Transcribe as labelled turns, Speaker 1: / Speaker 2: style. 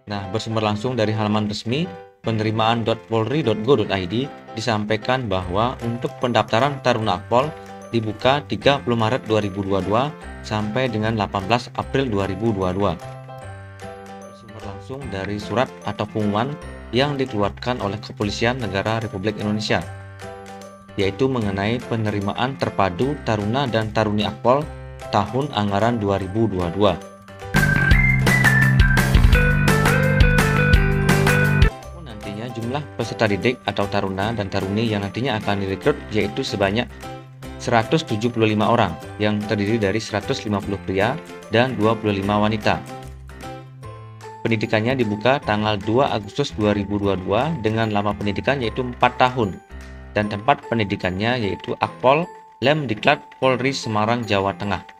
Speaker 1: Nah, bersumber langsung dari halaman resmi penerimaan.polri.go.id disampaikan bahwa untuk pendaftaran Taruna Akpol dibuka 30 Maret 2022 sampai dengan 18 April 2022. Bersumber langsung dari surat atau pengumuman yang dikeluarkan oleh Kepolisian Negara Republik Indonesia, yaitu mengenai penerimaan terpadu Taruna dan Taruni Akpol tahun anggaran 2022. Nantinya jumlah peserta didik atau Taruna dan Taruni yang nantinya akan direkrut yaitu sebanyak 175 orang yang terdiri dari 150 pria dan 25 wanita. Pendidikannya dibuka tanggal 2 Agustus 2022 dengan lama pendidikan yaitu 4 tahun dan tempat pendidikannya yaitu Akpol Lemdiklat Polri Semarang, Jawa Tengah.